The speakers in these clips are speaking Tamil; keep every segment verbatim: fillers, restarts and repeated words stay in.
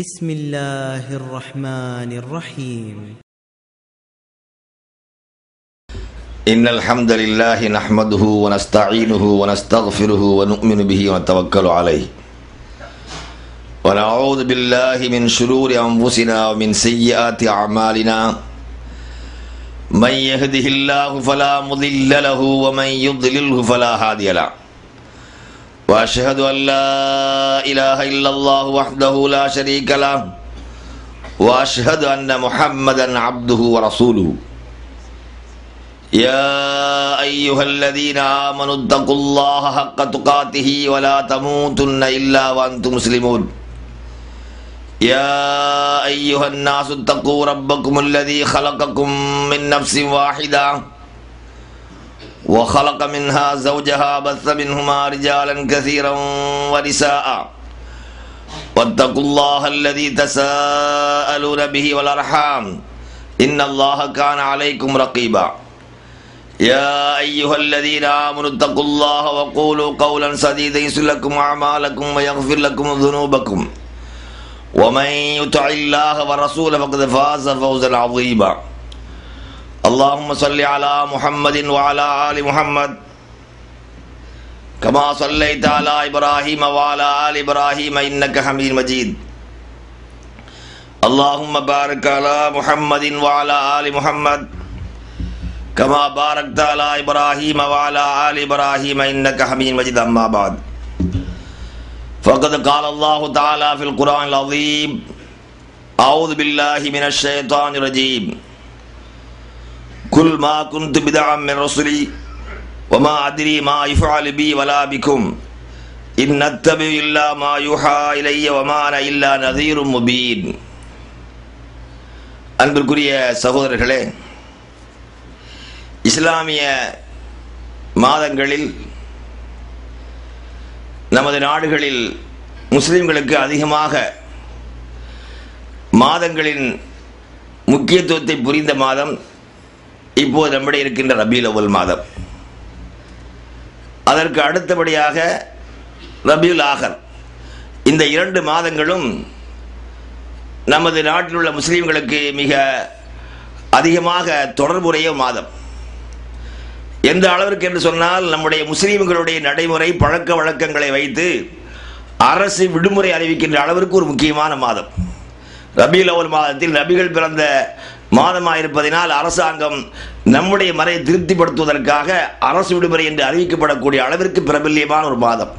بسم الله الرحمن الرحيم. إن الحمد لله نحمده ونستعينه ونستغفره ونؤمن به ونتوكل عليه ونعوذ بالله من شرور أنفسنا ومن سيئات أعمالنا من يهده الله فلا مضل له ومن يضلله فلا هادي له وأشهد أن لا إله إلا الله وحده لا شريك له وأشهد أن محمدا عبده ورسوله يا أيها الذين آمنوا اتقوا الله حق تقاته ولا تموتن إلا وأنتم مسلمون يا أيها الناس اتقوا ربكم الذي خلقكم من نفس واحدة وخلق منها زوجها بث منهما رجالا كثيرا ونساء واتقوا الله الذي تساءلون به والأرحام إن الله كان عليكم رقيبا يا أيها الذين آمنوا اتقوا الله وقولوا قولا سديدا يصلح لكم أعمالكم ويغفر لكم ذنوبكم ومن يطع الله ورسوله فقد فاز فوزا عظيما اللهم صل على محمد وعلى آل محمد كما صليت على إبراهيم وعلى آل إبراهيم إنك حميد مجيد اللهم بارك على محمد وعلى آل محمد كما باركت على إبراهيم وعلى آل إبراهيم إنك حميد مجيد أما بعد فقد قال الله تعالى في القرآن العظيم أعوذ بالله من الشيطان الرجيم كل ما كنت بدعا من رسلي وما أدري ما يفعل بي ولا بكم إن أتبع إلا ما يوحى إلي وما أنا إلا نذير مبين. அன்பிற்குரிய சகோதரர்களே, இஸ்லாமிய மாதங்களில் நமது நாடுகளில் முஸ்லிம்களுக்கு அதிகமாக மாதங்களின் முக்கியத்துவத்தை புரிந்த மாதம் இப்போது நம்முடைய இருக்கின்ற ரபீல் அவ்வல் மாதம். அதற்கு அடுத்தபடியாக ரபீல் ஆகர். இந்த இரண்டு மாதங்களும் நமது நாட்டில் உள்ள முஸ்லீம்களுக்கு மிக அதிகமாக தொடர்புடைய மாதம். எந்த அளவிற்கு என்று சொன்னால், நம்முடைய முஸ்லீம்களுடைய நடைமுறை பழக்க வழக்கங்களை வைத்து அரசு விடுமுறை அறிவிக்கின்ற அளவிற்கு ஒரு முக்கியமான மாதம். ரபீல் அவ்வல் மாதத்தில் நபிகள் பிறந்த மாதமாக இருப்பதனால் அரசாங்கம் நம்முடைய மறையை திருப்திப்படுத்துவதற்காக அரசு விடுமுறை என்று அறிவிக்கப்படக்கூடிய அளவிற்கு பிரபல்யமான ஒரு மாதம்.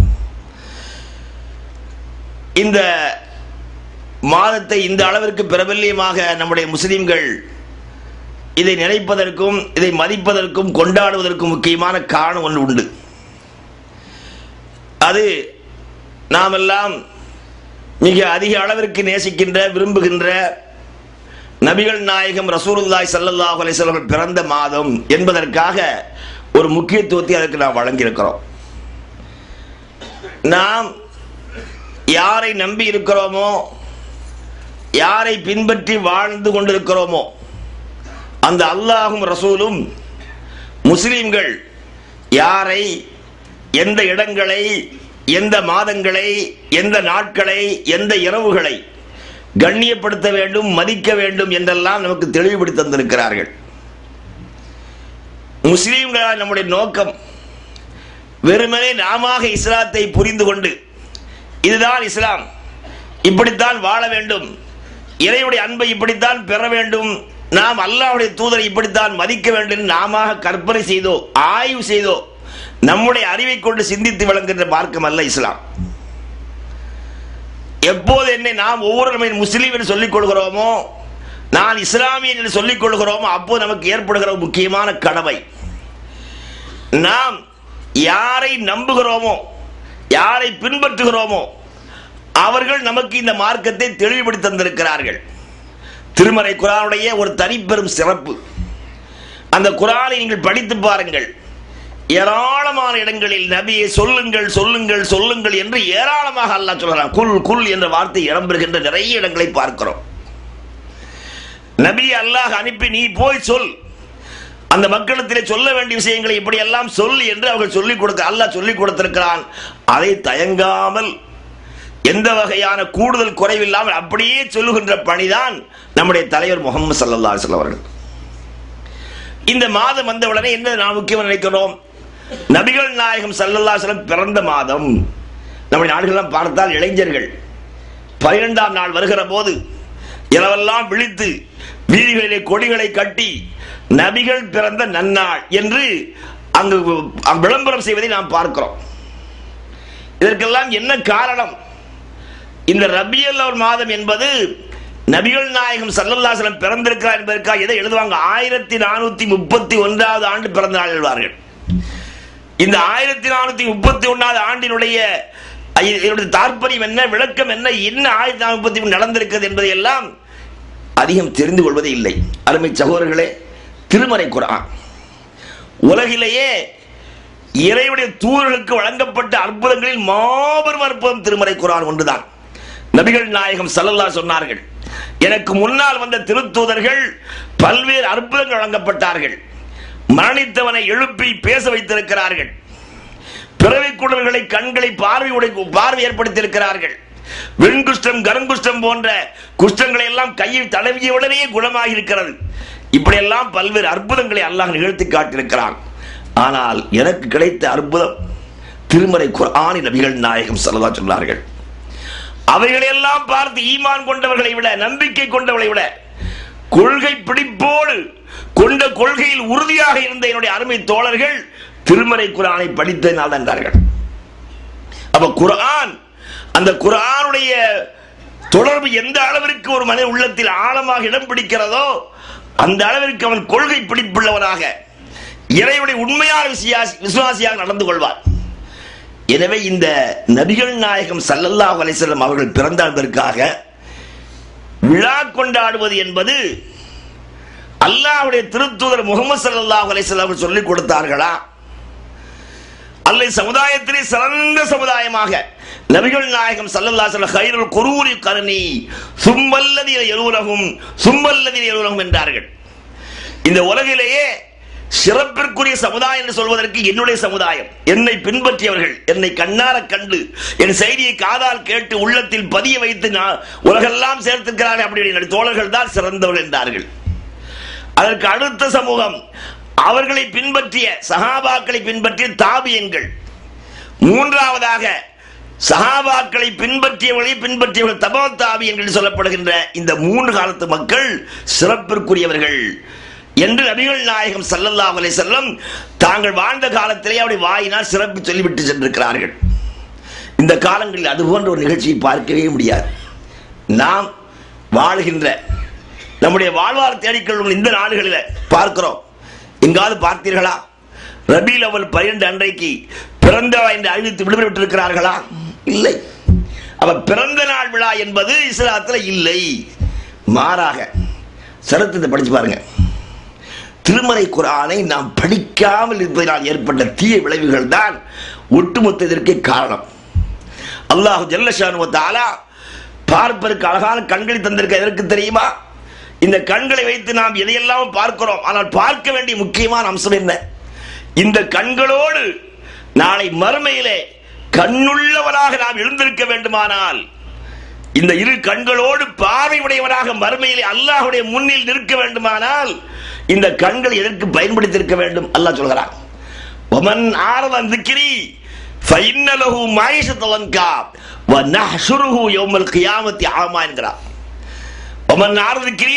இந்த மாதத்தை இந்த அளவிற்கு பிரபல்யமாக நம்முடைய முஸ்லிம்கள் இதை நினைப்பதற்கும் இதை மதிப்பதற்கும் கொண்டாடுவதற்கும் முக்கியமான காரணம் ஒன்று உண்டு. அது நாமெல்லாம் மிக அதிக அளவிற்கு நேசிக்கின்ற விரும்புகின்ற நபிகள் நாயகம் ரசூலுல்லாஹி ஸல்லல்லாஹு அலைஹி வஸல்லம் பிறந்த மாதம் என்பதற்காக ஒரு முக்கியத்துவத்தை அதற்கு நாம் வழங்கியிருக்கிறோம். நாம் யாரை நம்பி இருக்கிறோமோ, யாரை பின்பற்றி வாழ்ந்து கொண்டிருக்கிறோமோ, அந்த அல்லாஹும் ரசூலும் முஸ்லிம்கள் யாரை, எந்த இடங்களை, எந்த மாதங்களை, எந்த நாட்களை, எந்த இரவுகளை கண்ணியப்படுத்த வேண்டும், மதிக்க வேண்டும் என்றெல்லாம் நமக்கு தெளிவுபடுத்தி தந்திருக்கிறார்கள். முஸ்லீம்களால் நம்முடைய நோக்கம் வெறுமனே நாம இஸ்லாத்தை புரிந்து கொண்டு இதுதான் இஸ்லாம், இப்படித்தான் வாழ வேண்டும், இறைவனுடைய அன்பை இப்படித்தான் பெற வேண்டும், நாம் அல்லாஹ்வுடைய தூதரை இப்படித்தான் மதிக்க வேண்டும் நாம கற்பனை செய்தோ ஆய்வு செய்தோ நம்முடைய அறிவை கொண்டு சிந்தித்து விளங்குகின்ற மார்க்கம் அல்ல இஸ்லாம். எப்போது என்னை நாம் ஒவ்வொரு முஸ்லீம் என்று சொல்லிக் கொள்கிறோமோ, நான் இஸ்லாமியன் என்று சொல்லிக் கொள்கிறோமோ, அப்போது நமக்கு ஏற்படுகிற முக்கியமான கடமை, நாம் யாரை நம்புகிறோமோ, யாரை பின்பற்றுகிறோமோ அவர்கள் நமக்கு இந்த மார்க்கத்தை தெளிவுபடுத்தி தந்திருக்கிறார்கள். திருமறை குர்ஆனுடைய ஒரு தனிப்பெரும் சிறப்பு. அந்த குர்ஆனை நீங்கள் படித்து பாருங்கள். ஏராளமான இடங்களில் நபியை சொல்லுங்கள் சொல்லுங்கள் சொல்லுங்கள் என்று ஏராளமாக அல்லாஹ் சொல்கிறான். குல் குல் என்ற வார்த்தை இடம்பெறுகின்ற நிறைய இடங்களை பார்க்கிறோம். நபியை அல்லாஹ் அனுப்பி நீ போய் சொல், அந்த மக்களிடத்திலே சொல்ல வேண்டிய விஷயங்களை இப்படி எல்லாம் சொல் என்று அவர்கள் சொல்லிக் கொடுக்க அல்லாஹ் சொல்லிக் கொடுத்திருக்கிறான். அதை தயங்காமல் எந்த வகையான கூடுதல் குறைவில்லாமல் அப்படியே சொல்லுகின்ற பணிதான் நம்முடைய தலைவர் முகமது ஸல்லல்லாஹு அலைஹி வஸல்லம் அவர்கள். இந்த மாதம் வந்தவுடனே என்ன நாம் முக்கியம் நினைக்கிறோம்? நபிகள் நாயகம் ஸல்லல்லாஹு அலைஹி வஸல்லம் பிறந்த மாதம். நம்முடைய நாடுகளெல்லாம் பார்த்தால் இளைஞர்கள் பன்னிரெண்டாம் நாள் வருகிற போது இரவெல்லாம் விழித்து வீதிகளிலே கொடிகளை கட்டி நபிகள் பிறந்த நன்னாள் என்று அங்கு விளம்பரம் செய்வதை நாம் பார்க்கிறோம். இதற்கெல்லாம் என்ன காரணம்? இந்த ரபியுல் அவ்வல் மாதம் என்பது நபிகள் நாயகம் ஸல்லல்லாஹு அலைஹி வஸல்லம் பிறந்திருக்கிறார் என்பதற்காக எதை எழுதுவாங்க? ஆயிரத்தி நானூத்தி முப்பத்தி ஒன்றாவது ஆண்டு பிறந்த நாள் எழுவார்கள். இந்த ஆயிரத்தி நானூத்தி முப்பத்தி ஒன்றாவது ஆண்டினுடைய தாற்பயம் என்ன, விளக்கம் என்ன, என்ன ஆயிரத்தி நானூத்தி முப்பத்தி ஒன்று நடந்திருக்கிறது என்பதை எல்லாம் அதிகம் தெரிந்து கொள்வதே இல்லை. அருமை சகோதரர்களே, திருமறை குர்ஆன் உலகிலேயே இறைவனுடைய தூதர்களுக்கு வழங்கப்பட்ட அற்புதங்களில் மாபெரும் அற்புதம் திருமறை குர்ஆன் ஒன்றுதான். நபிகள் நாயகம் ஸல்லல்லாஹு அலைஹி சொன்னார்கள், எனக்கு முன்னால் வந்த திருத்தூதர்கள் பல்வேறு அற்புதங்கள் வழங்கப்பட்டார்கள். மரணித்தவனை எழுப்பி பேச வைத்திருக்கிறார்கள். பிறவி குடல்களை கண்களை பார்வை பார்வை ஏற்படுத்தியிருக்கிறார்கள். வெண்குஷ்டம் கருங்குஷ்டம் போன்ற குஷ்டங்களை எல்லாம் கையில் தடவியவுடனே குணமாகி இருக்கிறது. இப்படியெல்லாம் பல்வேறு அற்புதங்களை அல்லாஹ் நிகழ்த்தி காட்டியிருக்கிறான். ஆனால் எனக்கு கிடைத்த அற்புதம் திருமறை குர்ஆனில் நபிகள் நாயகம் ஸல்லல்லாஹு அலைஹி சொன்னார்கள். அவைகளையெல்லாம் பார்த்து ஈமான் கொண்டவர்களை விட, நம்பிக்கை கொண்டவர்களை விட, கொள்கை பிடிப்போடு கொண்ட கொள்கையில் உறுதியாக இருந்த என்னுடைய அருமை தோழர்கள் திருமறை குர்ஆனை படித்ததினால் என்றார்கள். அப்ப குர்ஆன், அந்த குர்ஆனுடைய தொடர்பு எந்த அளவிற்கு ஒரு மனித உள்ளத்தில் ஆழமாக இடம் பிடிக்கிறதோ அந்த அளவிற்கு அவன் கொள்கை பிடிப்புள்ளவனாக, இறைவனுடைய உண்மையான விசுவாசியாக நடந்து கொள்வார். எனவே இந்த நபிகள் நாயகம் ஸல்லல்லாஹு அலைஹி வஸல்லம் அவர்கள் பிறந்ததற்காக விழா கொண்டாடுவது என்பது அல்லாஹ்வுடைய திருத்தூதர் முகமது ஸல்லல்லாஹு அலைஹி வஸல்லம் அவர்கள் சொல்லிக் கொடுத்தார்களா? அல்லது சமுதாயத்திலே சிறந்த சமுதாயமாக நபிகள் நாயகம் ஸல்லல்லாஹு அலைஹி வஸல்லம் கைருல் குரூனி கர்னி சும்மல்லதீன யலூனஹும் சும்மல்லதீன யலூனஹும் என்றார்கள். இந்த உலகிலேயே சிறப்பிற்குரிய சமுதாயம் என்று சொல்வதற்கு என்னுடைய சமுதாயம், என்னை பின்பற்றியவர்கள், என்னை கண்ணார கண்டு என் செய்தியை காதால் கேட்டு உள்ளத்தில் பதிய வைத்து உலகெல்லாம் சேர்த்திருக்கிறார்கள். அப்படி தோழர்கள் தான் சிறந்தவர்கள் என்றார்கள். அதற்கு அடுத்த சமூகம் அவர்களை பின்பற்றிய சஹாபாக்களை பின்பற்றிய தாபியன்கள். மூன்றாவதாக சஹாபாக்களை பின்பற்றியவர்களை பின்பற்றியவர்கள் தபா தாபியன்கள் என்று சொல்லப்படுகின்ற இந்த மூன்று காலத்து மக்கள் சிறப்பிற்குரியவர்கள் என்று நபிகள் நாயகம் ஸல்லல்லாஹு அலைஹி வஸல்லம் தாங்கள் வாழ்ந்த காலத்திலே அவருடைய வாயினால் சிறப்பு சொல்லிவிட்டு சென்றிருக்கிறார்கள். இந்த காலங்களில் அது போன்ற ஒரு நிகழ்ச்சியை பார்க்கவே முடியாது. நாம் வாழ்கின்ற நம்முடைய வாழ்வார் தேடிக்கொள்ளும் இந்த நாடுகளில் பார்க்கிறோம். எங்காவது பார்த்தீர்களா? ரபியுல் அவ்வல் பன்னிரண்டு அன்றைக்கு பிறந்த என்று அறிவித்து விடுமுறை விட்டிருக்கிறார்களா? இல்லை. அப்ப பிறந்த நாள் விழா என்பது இஸ்லாத்தில் இல்லை. மாறாக சரித்திரத்தை படிச்சு பாருங்க. திருமறை குர்ஆனை நாம் படிக்காமல் இருப்பதனால் ஏற்பட்ட தீய விளைவுகள் தான் ஒட்டுமொத்த இதற்கே காரணம். அல்லாஹ் ஜல்ல ஷானு வ தஆலா பார்ப்பதற்கு அழகான கண்களை தந்திருக்க எதற்கு தெரியுமா? இந்த கண்களை வைத்து நாம் எதையெல்லாம் பார்க்கிறோம். ஆனால் பார்க்க வேண்டிய முக்கியமான அம்சம் என்ன? இந்த கண்களோடு நாளை மறுமையிலே கண்ணுள்ளவராக நாம் எழுந்திருக்க வேண்டுமானால், இந்த இரு கண்களோடு பார்வை உடையவராக மறுமையிலே அல்லாஹ்வுடைய முன்னில் நிற்க வேண்டுமானால் இந்த கண்கள் எதற்கு பயன்படுத்தியிருக்க வேண்டும்? அல்லாஹ் சொல்கிறான், வமன் ஆரத அன் ذிக்ரி ஃபஇன்ன லஹு மஈஷத்தன் லன்கா வ நஹ்ஷுருஹு யௌமல் கியாமத்தி ஆமா என்கிறார். வமன் ஆரத ذிக்ரி,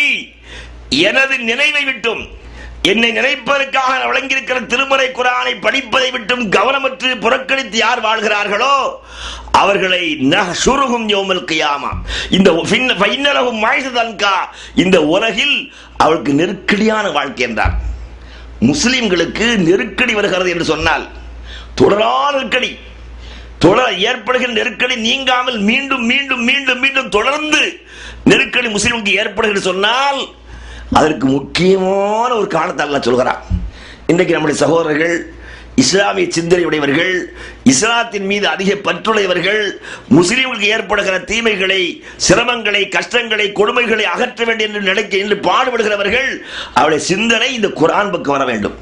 எனது நினைவை விட்டும், என்னை நினைப்பதற்காக வழங்கியிருக்கிற திருமறை குர்ஆனை படிப்பதை விட்டும் கவனமற்று புறக்கணித்து யார் வாழ்கிறார்களோ அவர்களை நஹ்ஷுருஹும் யௌமல் கியாமா, இந்த ஃபஇன்ன லஹு மஈஷத்தன் லன்கா, இந்த உலகில் அவருக்கு நெருக்கடியான வாழ்க்கை என்றார். முஸ்லிம்களுக்கு நெருக்கடி வருகிறது என்று சொன்னால் தொடரான நெருக்கடி, தொடர் ஏற்படுகிற நெருக்கடி நீங்காமல் மீண்டும் மீண்டும் மீண்டும் மீண்டும் தொடர்ந்து நெருக்கடி முஸ்லிமுக்கு ஏற்படுகிறது சொன்னால் அதற்கு முக்கியமான ஒரு காரணத்தை அல்லாஹ் சொல்கிறார். இன்றைக்கு நம்முடைய சகோதரர்கள் இஸ்லாமிய சிந்தனை உடையவர்கள், இஸ்லாத்தின் மீது அதிக பற்றுடையவர்கள், முஸ்லிம்களுக்கு ஏற்படுகிற தீமைகளை, சிரமங்களை, கஷ்டங்களை, கொடுமைகளை அகற்ற வேண்டும் என்று நினைக்க என்று பாடுபடுகிறவர்கள் அவருடைய சிந்தனை இந்த குர்ஆன் பக்கம் வர வேண்டும்.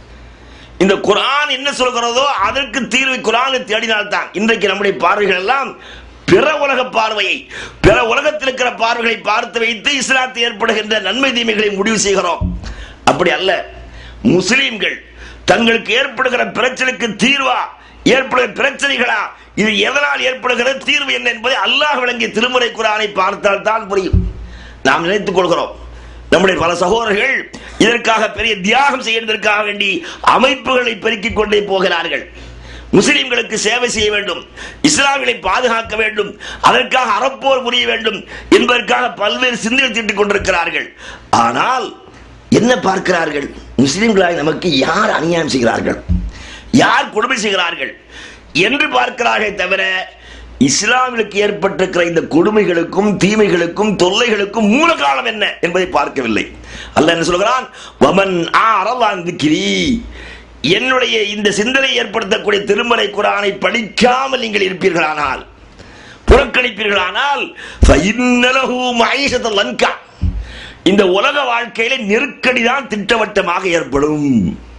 இந்த குர்ஆன் என்ன சொல்கிறதோ அதற்கு தீர்வு குர்ஆனை தேடினால்தான். இன்றைக்கு நம்முடைய பார்வைகள் எல்லாம் பிற உலக பார்வையை, பிற உலகத்தில் இருக்கிற பார்வைகளை பார்த்து வைத்து இஸ்லாத்தில் ஏற்படுகின்ற நன்மை தீமைகளை முடிவு செய்கிறோம். அப்படி அல்ல. முஸ்லிம்கள் தங்களுக்கு ஏற்படுகிற பிரச்சனைக்கு தீர்வா, ஏற்படுகிற பிரச்சனைகளா, இது எதனால் ஏற்படுகிற தீர்வு என்ன என்பதை அல்லாஹ் வழங்கிய திருமறை குர்ஆனை பார்த்தால் தான் புரியும். நாம் நினைத்துக் கொள்கிறோம் நம்முடைய பல சகோதரர்கள் இதற்காக பெரிய தியாகம் செய்வதற்காக வேண்டி அமைப்புகளை பெருக்கிக் கொண்டே போகிறார்கள். முஸ்லிம்களுக்கு சேவை செய்ய வேண்டும், இஸ்லாமிகளை பாதுகாக்க வேண்டும், அதற்காக அறப்போர் புரிய வேண்டும் என்பதற்காக பல்வேறு சிந்தனை தீட்டிக் கொண்டிருக்கிறார்கள். ஆனால் என்ன பார்க்கிறார்கள்? முஸ்லிம்களாய் நமக்கு யார் அநியாயம் செய்கிறார்கள், யார் கொடுமை செய்கிறார்கள் என்று பார்க்கிறார்கள் தவிர இஸ்லாமிற்கு ஏற்பட்டிருக்கிற இந்த கொடுமைகளுக்கும் தீமைகளுக்கும் தொல்லைகளுக்கும் மூல காலம் என்ன என்பதை பார்க்கவில்லை. அல்லாஹ் என்ன சொல்கிறான்? வமன் ஆரத அன் திக்ரி, என்னுடைய இந்த சிந்தனை ஏற்படுத்தக்கூடிய திருமறை குர்ஆனை படிக்காமல் நீங்கள் இருப்பீர்களானால், புறக்கணிப்பீர்களானால், ஃபஇன்னலஹு மஈஷத்தல் லன்கா, இந்த உலக வாழ்க்கையில நெருக்கடி தான் திட்டவட்டமாக ஏற்படும்.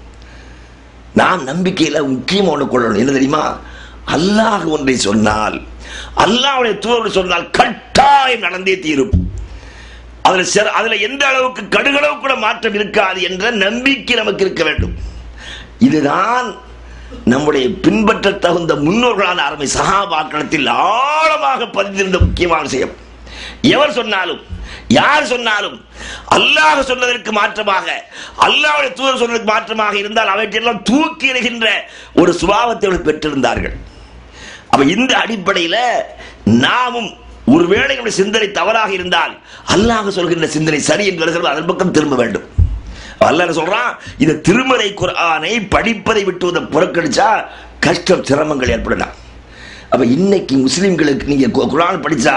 நாம் நம்பிக்கையில முக்கியமாக ஒன்று கொள்ளணும். என்ன தெரியுமா? அல்லாஹ் ஒன்றை சொன்னால், அல்லாஹ்வுடைய தூதர் சொன்னால் கட்டாயம் நடந்தே தீரும். அதில் அதில் எந்த அளவுக்கு கடுகளவு கூட மாற்றம் இருக்காது என்ற நம்பிக்கை நமக்கு இருக்க வேண்டும். இதுதான் நம்முடைய பின்பற்ற தகுந்த முன்னோர்களான அருமை சஹாபாக்களத்தில் ஆழமாக பதிந்திருந்த முக்கியமான விஷயம். எவர் சொன்னாலும், யார் சொன்னாலும் அல்லாஹ் சொன்னதற்கு மாற்றமாக, அல்லாஹ்வுடைய தூதர் சொன்னதற்கு மாற்றமாக இருந்தால் அவற்றையெல்லாம் தூக்கி எறிகின்ற ஒரு சுபாவத்தை அவர்கள் பெற்றிருந்தார்கள். அப்ப இந்த அடிப்படையில் நாமும் ஒருவேளை நம்முடைய சிந்தனை தவறாக இருந்தால் அல்லாஹ் சொல்கின்ற சிந்தனை சரி என்று வருகிறது, அதன் பக்கம் திரும்ப வேண்டும். அல்லாஹ் சொல்றான், இந்த திருமறை குர்ஆனை படிப்பதை விட்டு புறக்கணிச்சா கஷ்டம் சிரமங்கள் ஏற்படலாம். அப்ப இன்னைக்கு முஸ்லிம்களுக்கு நீங்க குர்ஆன் படிச்சா,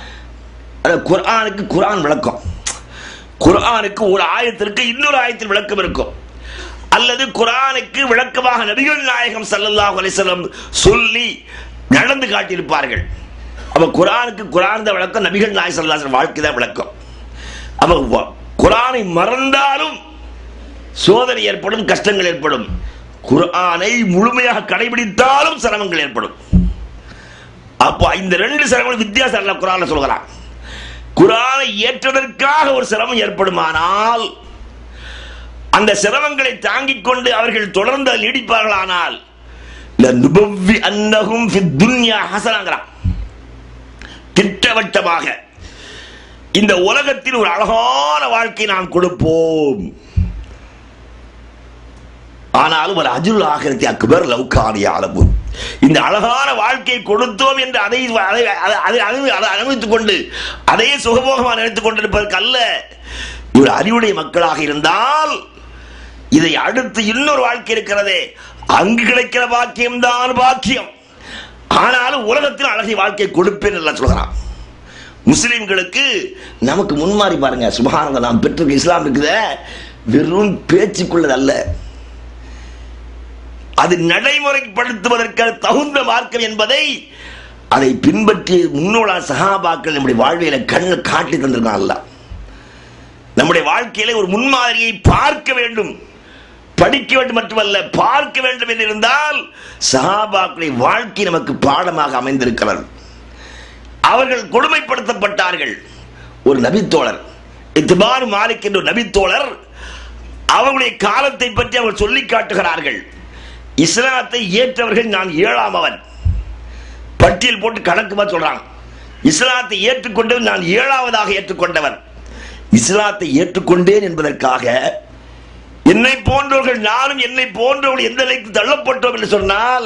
குர்ஆனுக்கு குர்ஆன் விளக்கம், குர்ஆனுக்கு ஒரு ஆயத்திற்கு இன்னொரு ஆயத்தில் விளக்கம் இருக்கும், அல்லது குர்ஆனுக்கு விளக்கமாக நபிகள் நாயகம் ஸல்லல்லாஹு அலைஹி வஸல்லம் சொல்லி நடந்து காட்டியிருப்பார்கள். அப்ப குர்ஆனுக்கு குர்ஆன் தான் விளக்கம், நபிகள் நாயகம் ஸல்லல்லாஹு அலைஹி வஸல்லம் வாழ்க்கை தான் விளக்கம். அப்ப குர்ஆனை மறந்தாலும் சோதனை ஏற்படும், கஷ்டங்கள் ஏற்படும். குர்ஆனை முழுமையாக கடைபிடித்தாலும் சிரமங்கள் ஏற்படும். அப்போ இந்த ரெண்டு சிரமங்கள் வித்தியாசம் அல்ல. குர்ஆன்ல சொல்கிறான், குர்ஆனை ஏற்றதற்காக ஒரு சிரமம் ஏற்படுமானால் அந்த சிரமங்களை தாங்கிக் கொண்டு அவர்கள் தொடர்ந்து நீடிப்பார்களானால் லனுபவ்வி அன்னஹும் ஃபித் துன்யா ஹஸனாங்கறான், திட்டவட்டமாக இந்த உலகத்தில் ஒரு அழகான வாழ்க்கை நாம் கொடுப்போம். ஆனாலும் ஒரு அஜ்ருல் ஆகிரத்தி அக்பர் லவ் கான யஅலமூன், இந்த அழகான வாழ்க்கையை கொடுத்தோம் என்று அதை அனுபவித்துக் கொண்டு அதையே சுகபோகமாக நினைத்துக் கொண்டிருப்பதற்கு அல்ல. இவர் அறிவுடைய மக்களாக இருந்தால் இதை அடுத்து இன்னொரு வாழ்க்கை இருக்கிறதே, அங்கு கிடைக்கிற பாக்கியம் தான் பாக்கியம். ஆனாலும் உலகத்தில் அழகிய வாழ்க்கை கொடுப்பேன் எல்லாம் சொல்கிறான். முஸ்லிம்களுக்கு நமக்கு முன்மாறி பாருங்க, சுப்ஹானல்லாஹ், நாம் பெற்ற இஸ்லாம் இருக்குத வெறும் பேச்சுக்குள்ளது அல்ல, அது நடைமுறைப்படுத்துவதற்கு தகுந்த மார்க்கம் என்பதை அதை பின்பற்றி முன்னோட சஹாபாக்கள் நம்முடைய வாழ்வியல கண்ணு காட்டி தந்திருக்காங்க. நம்முடைய வாழ்க்கையில ஒரு முன்மாதிரியை பார்க்க வேண்டும், படிக்க வேண்டும் மட்டுமல்ல பார்க்க வேண்டும் என்று இருந்தால் சஹாபாக்களின் வாழ்க்கை நமக்கு பாடமாக அமைந்திருக்கிறது. அவர்கள் கொடுமைப்படுத்தப்பட்டார்கள். ஒரு நபித்தோழர் இத்பான் மாலிக் என்ற நபித்தோழர், அவர்களுடைய காலத்தை பற்றி அவர்கள் சொல்லி காட்டுகிறார்கள். இஸ்லாத்தை ஏற்றவர்கள் நான் ஏழாமவன், பட்டியல் போட்டு கணக்குமா சொல்றாங்க. இஸ்லாத்தை ஏற்றுக்கொண்டவன் நான் ஏழாவதாக ஏற்றுக்கொண்டவன். இஸ்லாத்தை ஏற்றுக்கொண்டேன் என்பதற்காக என்னை போன்றவர்கள், நானும் என்னை போன்றவர்கள் எந்த நிலைக்கு தள்ளப்பட்டோம் என்று சொன்னால்,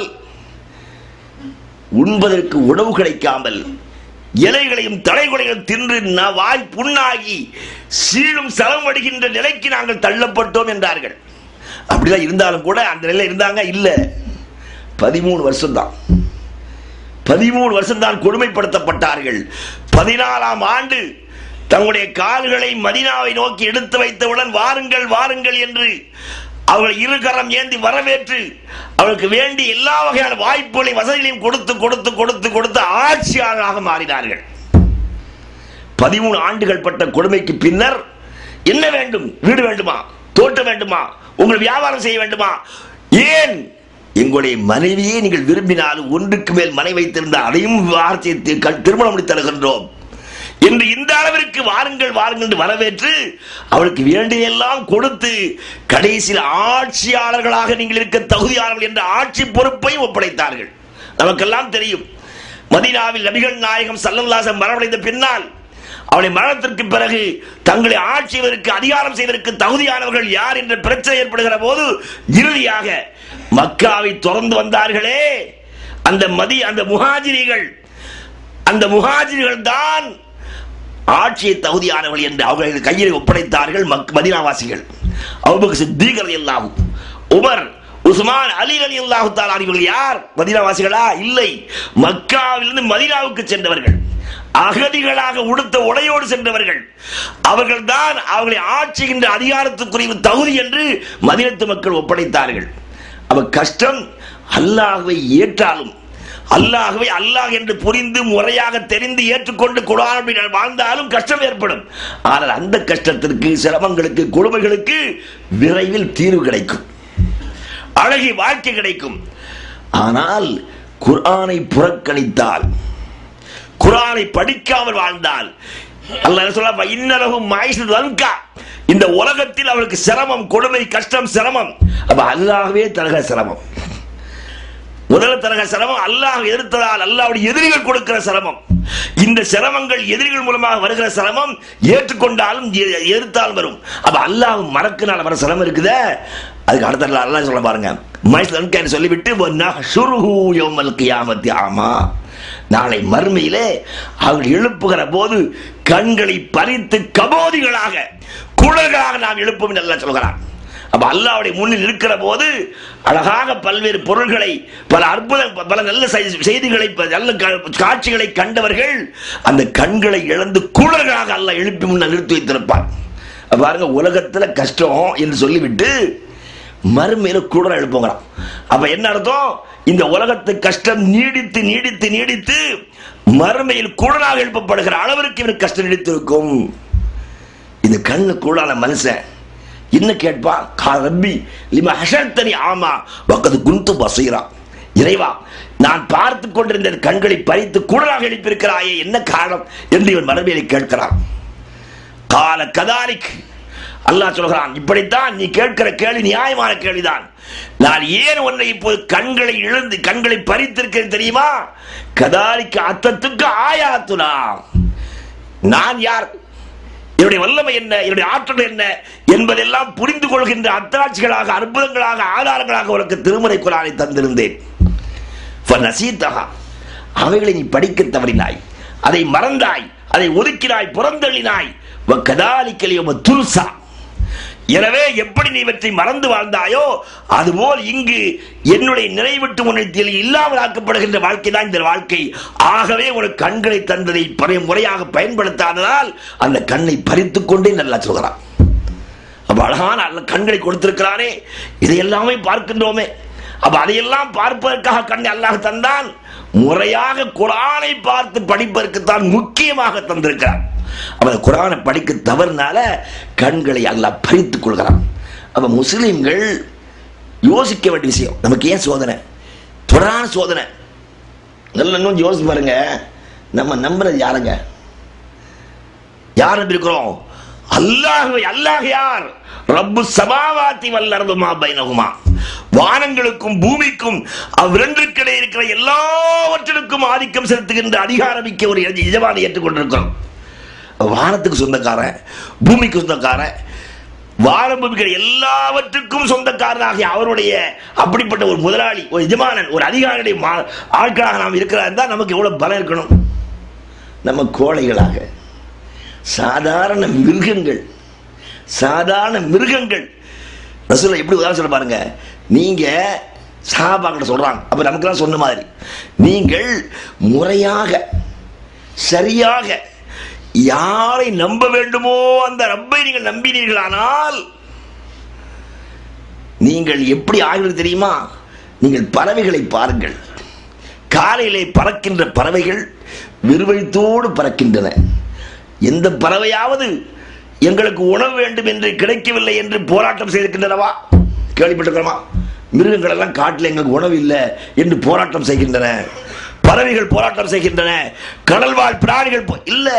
உண்பதற்கு உணவு கிடைக்காமல் இலைகளையும் தலைகளையும் தின்று வாய் புண்ணாகி சீழும் சலம் அடிக்கின்ற நிலைக்கு நாங்கள் தள்ளப்பட்டோம் என்றார்கள். அப்படிதான் இருந்தாலும் கூட அந்த நிலையில் இருந்தாங்க இல்ல. பதிமூணு வருஷம் தான் பதிமூணு வருஷம் தான் கொடுமைப்படுத்தப்பட்டார்கள். பதினாலாம் ஆண்டு தங்களுடைய கால்களை மதீனாவை நோக்கி எடுத்து வைத்தவுடன் வாருங்கள் வாருங்கள் என்று அவர்கள் இருகரம் ஏந்தி வரவேற்று அவர்களுக்கு வேண்டிய எல்லா வகையான வாய்ப்புகளை வசதிகளையும் கொடுத்து கொடுத்து கொடுத்து கொடுத்து ஆட்சியாளராக மாறினார்கள். பதிமூணு ஆண்டுகள் பட்ட கொடுமைக்கு பின்னர் என்ன வேண்டும்? வீடு வேண்டுமா? தோட்டம் வேண்டுமா? உங்கள் வியாபாரம் செய்ய வேண்டுமா? ஏன் எங்களுடைய மனைவியை நீங்கள் விரும்பினாலும் ஒன்றுக்கு மேல் மனை வைத்திருந்தால் அதையும் வார்த்தையை திருமணம் முடித்து தருகின்றோம் என்று இந்த அளவிற்கு வாருங்கள் வாருங்கள் என்று வரவேற்று அவளுக்கு வேண்டியெல்லாம் கொடுத்து கடைசியில் ஆட்சியாளர்களாக நீங்கள் இருக்க தகுதியானவர்கள் என்ற ஆட்சி பொறுப்பை ஒப்படைத்தார்கள். நமக்கெல்லாம் தெரியும், மதீனாவில் நபிகள் நாயகம் ஸல்லல்லாஹு அலைஹி வஸல்லம் மரணமடைந்த பின்னால் அவளை மரணத்திற்கு பிறகு தங்களை ஆட்சி செய்வதற்கு அதிகாரம் செய்வதற்கு தகுதியானவர்கள் யார் என்ற பிரச்சனை ஏற்படுகிற போது இறுதியாக மக்காவை தொடர்ந்து வந்தார்களே அந்த மதி அந்த முஹாஜிரிகள் அந்த முஹாஜிரிகள் தான் ஆட்சியை தகுதியானவர்கள் என்று அவர்கள் கையில் ஒப்படைத்தார்கள் மதீனாவாசிகள். அபூபக்கர் சித்தீக் ரலியல்லாஹு, உமர், உஸ்மான், அலி ரலியல்லாஹு தஆலா அவர்கள் யார்? மதீனாவாசிகளா? இல்லை, மக்காவிலிருந்து மதீனாவுக்கு சென்றவர்கள், அகதிகளாக உடுத்த உடையோடு சென்றவர்கள். அவர்கள் தான் அவர்களை ஆட்சிகின்ற அதிகாரத்துக்குரிய தகுதி என்று மதீனத்து மக்கள் ஒப்படைத்தார்கள். அவ கஷ்டம் அல்லாஹ்வை ஏற்றாலும் அல்லாஹ்வை அல்லாஹ் என்று புரிந்து முறையாக தெரிந்து ஏற்றுக்கொண்டு குர்ஆன் வாழ்ந்தாலும் கஷ்டம் ஏற்படும். ஆனால் அந்த கஷ்டத்திற்கு, சிரமங்களுக்கு, கொடுமைகளுக்கு விரைவில் தீர்வு கிடைக்கும், அழகிய வாழ்க்கை கிடைக்கும். ஆனால் குர்ஆனை புறக்கணித்தால், குர்ஆனை படிக்காமல் வாழ்ந்தால் அல்லாஹ் சொல்றான் இன்னலஹும் மஈஷத்து தன்கா, இந்த உலகத்தில் அவருக்கு சிரமம், கொடுமை, கஷ்டம், சிரமம். அப்ப அல்லாஹ்வே தரக சிரமம். முதல் தரக சிரமம் அல்லாஹ் எதிர்த்ததால் அல்லாஹ்வுடைய எதிரிகள் கொடுக்கிற சிரமம். இந்த சிரமங்கள் எதிரிகள் மூலமாக வருகிற சிரமம் ஏற்றுக்கொண்டாலும் எதிர்த்தாலும் வரும். அப்ப அல்லாஹ் மறக்கினால வர சிரமம் இருக்குதே, அதுக்கு அடுத்த அல்லாஹ் சொல்ல பாருங்க, மஈஷத்து சொல்லிவிட்டு நஹ்ஷுருஹு யௌமல் கியாமத்தி ஆமா, நாளை மறுமையிலே அவர்கள் எழுப்புகிற போது கண்களை பறித்து கபோதிகளாக குழல்களாக நாம் எழுப்பும் என்று அல்லாஹ் சொல்கிறான். அப்ப அல்லாஹ்வுடைய முன்னில் இருக்கிற போது அழகாக பல்வேறு பொருள்களை, பல அற்புத, பல நல்ல செய்திகளை, நல்ல காட்சிகளை கண்டவர்கள் அந்த கண்களை இழந்து குழல்களாக அல்லாஹ் எழுப்பி முன்னால் நிறுத்தி வைத்திருப்பார். பாருங்க, உலகத்துல கஷ்டம் என்று சொல்லிவிட்டு மறுமையில குழல் எழுப்புங்கிறான். அப்ப என்ன அர்த்தம்? இந்த உலகத்து கஷ்டம் நீடித்து நீடித்து நீடித்து மறுமையில் குழலாக எழுப்பப்படுகிற அளவிற்கு இவருக்கு கஷ்டம் நீடித்திருக்கும். இந்த கண்ணு குழலான மனுஷன் என்ன கேட்பா? ரப்பி லிமா ஹஷர்தனி ஆமா வகத் குன்து பஸீரா, இறைவா நான் பார்த்து கொண்டிருந்த கண்களை பறித்து குழலாக எழுப்பியிருக்கிறாயே, என்ன காரணம் என்று இவன் மறுமையிலே கேட்கிறான். கால கதாலிக், அல்லாஹ் சொல்கிறான், இப்படித்தான் நீ கேட்கிற கேள்வி நியாயமான கேள்விதான். நான் ஏன் உன்னை இப்போது கண்களை இழந்து கண்களை பறித்திருக்கிறேன் தெரியுமா? கதாலிக்கு அத்தத்துக்கு ஆயாத்துனா, நான் யார், என்னுடைய வல்லமை என்ன, என்னுடைய ஆற்றல் என்ன என்பதெல்லாம் புரிந்து கொள்கின்ற அத்தாட்சிகளாக, அற்புதங்களாக, ஆதாரங்களாக உனக்கு திருமறை குர்ஆனை தந்திருந்தேன். அவைகளை நீ படிக்க தவறினாய், அதை மறந்தாய், அதை ஒதுக்கினாய், புறந்தள்ளினாய். எனவே எப்படி நீ இவற்றை மறந்து வாழ்ந்தாயோ அதுபோல் இங்கு என்னுடைய நினைவிட்டு முன்னத்தில் இல்லாமல் ஆக்கப்படுகின்ற வாழ்க்கை தான் இந்த வாழ்க்கை. ஆகவே உனக்கு கண்களை தந்ததை முறையாக பயன்படுத்தாததால் அந்த கண்ணை பறித்துக் கொண்டே நல்லா சொல்கிறான். அப்ப அழகான கண்களை கொடுத்திருக்கிறானே, இதையெல்லாமே பார்க்கின்றோமே. அப்ப அதையெல்லாம் பார்ப்பதற்காக கண்ணை அல்லாஹ் தந்தான். முறையாக குர்ஆனை பார்த்து படிப்பதற்குத்தான் முக்கியமாக தந்திருக்கிறான். அவன் குர்ஆனை படிக்க தவறுனால கண்களை அல்லாஹ் பறித்துக் கொள்கிறான். அப்ப முஸ்லிம்கள் யோசிக்க வேண்டிய விஷயம், நமக்கு ஏன் சோதனை, தொடரான சோதனை. நல்ல இன்னும் யோசிச்சு பாருங்க, நம்ம நம்புறது யாருங்க? யார் இருக்கிறோம்? அல்லாஹ். அல்லாஹ் யார்? ரப்பு சமாவாத்தி வல் அர்து மா பைனஹுமா, வானங்களுக்கும் பூமிக்கும் அவ்விரண்டிற்கிடையே இருக்கிற எல்லாவற்றிற்கும் ஆதிக்கம் செலுத்துகின்ற அதிகாரமிக்க ஒரு எஜமானை ஏற்றுக்கொண்டிருக்கிறோம். வானத்துக்கு சொந்தக்காரன், பூமிக்கு சொந்தக்காரன், வானம் பூமிக்கிற எல்லாவற்றுக்கும் சொந்தக்காரனாகிய அவருடைய அப்படிப்பட்ட ஒரு முதலாளி, ஒரு எஜமானன், ஒரு அதிகாரியுடைய ஆட்களாக நாம் இருக்கிறார் தான் நமக்கு எவ்வளவு பலம் இருக்கணும். நம்ம கோழைகளாக, சாதாரண மிருகங்கள், சாதாரண மிருகங்கள். ரசூலுல்லாஹ் எப்படி உதாரணம் சொல்ல பாருங்க, நீங்க சஹாபாக்கள் சொல்றாங்க, அப்ப நமக்கெல்லாம் சொன்ன மாதிரி நீங்கள் முறையாக சரியாக யாரை நம்ப வேண்டுமோ அந்த ரப்பை நீங்கள் நம்பினீர்களானால் நீங்கள் எப்படி ஆகிறது தெரியுமா? நீங்கள் பறவைகளை பாருங்கள், காலையிலே பறக்கின்ற பறவைகள் விறுவிறுத்தோடு பறக்கின்றன. எந்த பறவையாவது எங்களுக்கு உணவு வேண்டும் என்று கிடைக்கவில்லை என்று போராட்டம் செய்திருக்கின்றனவா? கேள்விப்பட்டிருக்கிறோமா? மிருகங்கள் எல்லாம் காட்டில் எங்களுக்கு உணவு இல்லை என்று போராட்டம் செய்கின்றன, பறவைகள் போராட்டம் செய்கின்றன, கடல்வாழ் பிராணிகள் இல்ல.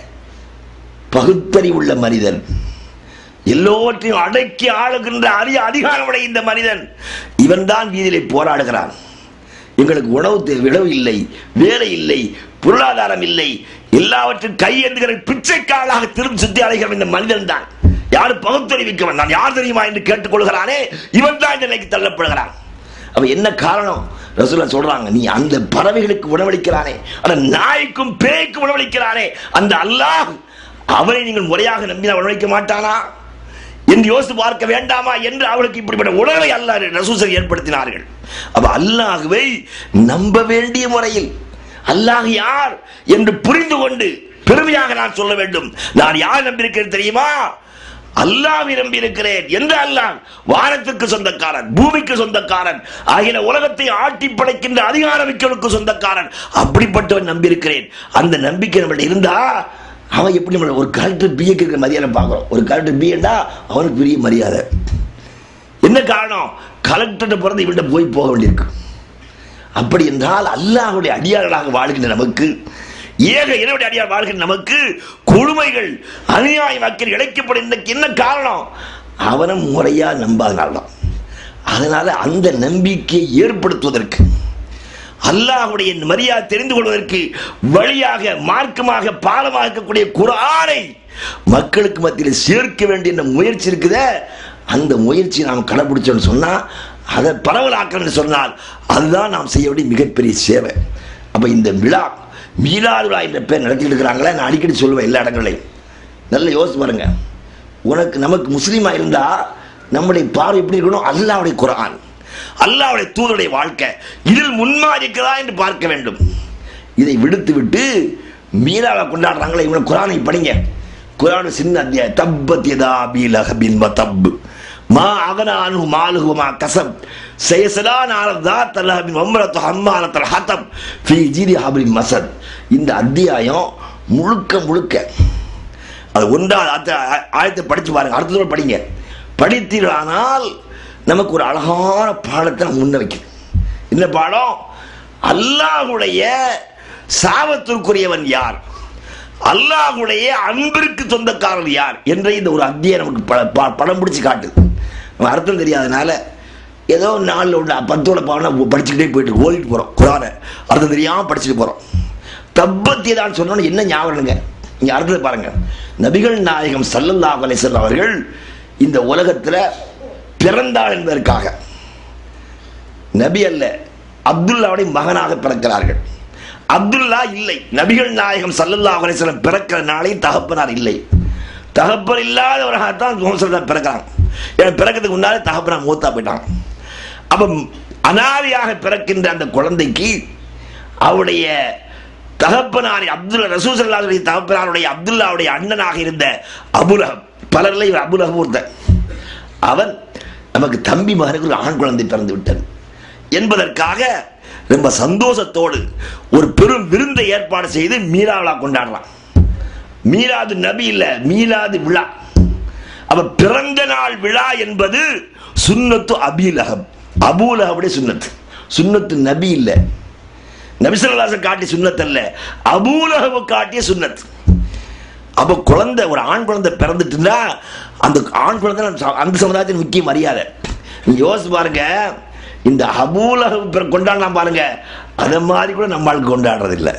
பகுத்தறிவுள்ள மனிதன், எல்லோற்றையும் அடக்கி ஆளுகின்ற அரிய அதிகாரமுடைய இந்த மனிதன், இவன் தான் வீதியிலே போராடுகிறான். எங்களுக்கு உணவு விளவு இல்லை, வேலை இல்லை, பொருளாதாரம் இல்லை, எல்லாவற்றும் கையெழுந்துகிற பிச்சைக்காலாக திரும்பி சுத்தி அலைகிற இந்த மனிதன் தான் யாரு பகுத்தறிவிக்கவன், நான் யார் தெரியுமா என்று கேட்டுக்கொள்கிறானே, இவன் தான் இந்த நிலைக்கு தள்ளப்படுகிறான். அவ என்ன காரணம்? ரசூலுல்லாஹ் சொல்றாங்க, நீ அந்த பறவைகளுக்கு உணவளிக்கிறானே, அந்த நாய்க்கும் பேய்க்கும் உணவளிக்கிறானே, அந்த அல்லாஹ் அவனை நீங்கள் முறையாக நம்பினால் உணவளிக்க மாட்டானா என்று யோசித்து பார்க்க வேண்டாமா என்று அவளுக்கு இப்படிப்பட்ட உணர்வை அல்லாஹ் ரசூல் ஏற்படுத்தினார்கள். அப்ப அல்லாஹ்வை நம்ப வேண்டிய முறையில் அல்லாஹ் யார் என்று புரிந்து கொண்டு பெருமையாக நான் சொல்ல வேண்டும். நான் யார் நம்பியிருக்கிறேன் தெரியுமா? அல்லாஹ்வை நம்பி இருக்கிறேன் என்று. அல்லாஹ் வானத்துக்கு சொந்தக்காரன், பூமிக்கு சொந்தக்காரன், ஆகிய உலகத்தை ஆட்டி படைக்கின்ற அதிகாரமிக்கவனுக்கு சொந்தக்காரன். அப்படிப்பட்டவன் நம்பியிருக்கிறேன். அந்த நம்பிக்கை நம்மள்ட்ட இருந்தா அவன் எப்படி நம்ம ஒரு கலெக்டர் பிஏக்கு இருக்கிற மரியாதை பார்க்கிறோம். ஒரு கலெக்டர் பிஏண்டா அவனுக்கு பெரிய மரியாதை. என்ன காரணம்? கலெக்டர் பிறந்து இவன்கிட்ட போய் போக வேண்டியிருக்கு. அப்படி என்றால் அல்லாஹ்வுடைய அடியார்களாக வாழ்கின்ற நமக்கு, ஏக இறைவனுடைய அடியார் வாழ்கின்ற நமக்கு கொடுமைகள், அநியாய மக்கள் இழைக்கப்படும். என்ன காரணம்? அவனை முறையா நம்பாதனால்தான். அதனால அந்த நம்பிக்கையை ஏற்படுத்துவதற்கு, அல்லாஹ்வுடைய மரியாதை தெரிந்து கொள்வதற்கு வழியாக, மார்க்கமாக, பாலமாக இருக்கக்கூடிய குர்ஆனை மக்களுக்கு மத்தியில் சேர்க்க வேண்டிய முயற்சி இருக்குதே, அந்த முயற்சியை நாம் கடைபிடிச்சோம்னு சொன்னா, அதை பரவலாக்கணும்னு சொன்னால் அதுதான் நாம் செய்ய வேண்டிய மிகப்பெரிய சேவை. அப்ப இந்த விழா, மீலாது விழா என்ற பேர் நடத்திட்டு இருக்கிறாங்களே, நான் அடிக்கடி சொல்லுவேன் எல்லா இடங்களையும். நல்ல யோசிச்சு பாருங்க. உனக்கு நமக்கு முஸ்லீமா இருந்தா நம்முடைய பார்வை எப்படி இருக்கணும்? அல்லாஹ்வுடைய குர்ஆன், அல்லாஹ்வுடைய தூதருடைய வாழ்க்கை, இதில் முன்மாறி இருக்கிறதா என்று பார்க்க வேண்டும். இதை விடுத்து விட்டு மீலாவை கொண்டாடுறாங்களே, இவங்க குர்ஆனை படிங்க. குர்ஆன் சின்ன அத்தியாயம், தப்பத் யதா அபீ லஹபின் வதப் மா அகனா அன்ஹு மாலுஹு வமா கஸப் சயஸ்லா நாரன் ذات لهب وامرأته حمالة الحطب في جيدها حبل مسد. இந்த அத்தியாயம் முழுக்க முழுக்க அது ஒன்றாவது ஆயத்தை படிச்சு பாருங்க, அடுத்ததோடு படிங்க. படித்தீர்களானால் நமக்கு ஒரு அழகான பாடத்தை நம்ம முன்ன வைக்கும். என்ன பாடம்? அல்லாஹ்வுடைய சாபத்திற்குரியவன் யார், அல்லாஹ்வுடைய அன்பிற்கு சொந்தக்காரன் யார் என்ற இந்த ஒரு அத்தியாயம் நமக்கு படம் பிடிச்சு காட்டுது. நம்ம அர்த்தம் தெரியாதனால ஏதோ நாளில் உள்ள பத்தோட பாவனை படிச்சுக்கிட்டே போயிட்டு ஓடிட்டு போகிறோம். குர்ஆனை அர்த்தம் தெரியாமல் படிச்சுட்டு போகிறோம். தப்பத்தியதான் சொன்னோன்னு என்ன ஞாபகங்க? இங்கே அர்த்தத்தை பாருங்க. நபிகள் நாயகம் ஸல்லல்லாஹு அலைஹி வஸல்லம் அவர்கள் இந்த உலகத்தில் பிறந்தார் என்பதற்காக, நபி அல்ல, அப்துல்லாவுடைய மகனாக பிறக்கிறார்கள். அப்துல்லா இல்லை, நபிகள் நாயகம் ஸல்லல்லாஹு அலைஹி வஸல்லம் பிறக்கிற நாளை தகப்பனார் இல்லை. தகப்பன் இல்லாதவராகத்தான் முஹம்மது பிறக்கிறாங்க. ஏன்னா பிறக்கிறதுக்கு முன்னாலே தகப்பனார் மூத்தா போயிட்டாங்க. அப்ப அனாதையாக பிறக்கின்ற அந்த குழந்தைக்கு அவருடைய தகப்பனாரி அப்துல்லா, ரசூல் ஸல்லல்லாஹு அலைஹி வஸல்லம் தகப்பனாருடைய அப்துல்லாவுடைய அண்ணனாக இருந்த அபூலஹப், பலர்ல அபூலஹப் ஒருத்தன், அவன் நமக்கு தம்பி மகனுக்கு ஒரு ஆண் குழந்தை பிறந்து விட்டது என்பதற்காக ரொம்ப சந்தோஷத்தோடு ஒரு பெரும் விருந்தை ஏற்பாடு செய்து மீலா விழா கொண்டாடுறான். மீலாது நபி இல்ல, மீலாது விழா. அப்ப பிறந்த நாள் விழா என்பது சுன்னத்து அபீ லஹப், அபூ லஹபுடைய சுன்னத்து. சுன்னத்து நபி இல்ல, நபி ஸல்லல்லாஹு அலைஹி வஸல்லம் காட்டிய சுன்னத் அல்ல, அபூ லஹப் காட்டிய சுன்னத். அப்ப குழந்தை, ஒரு ஆண் குழந்தை பிறந்துட்டுன்னா அந்த ஆண் குழந்தை அந்த சமுதாயத்தின் முக்கிய மரியாதை. நீங்க யோசிச்சு பாருங்க, இந்த அபூ லஹப் கொண்டாடலாம் பாருங்க, அதை மாதிரி கூட நம்மளுக்கு கொண்டாடுறது இல்லை.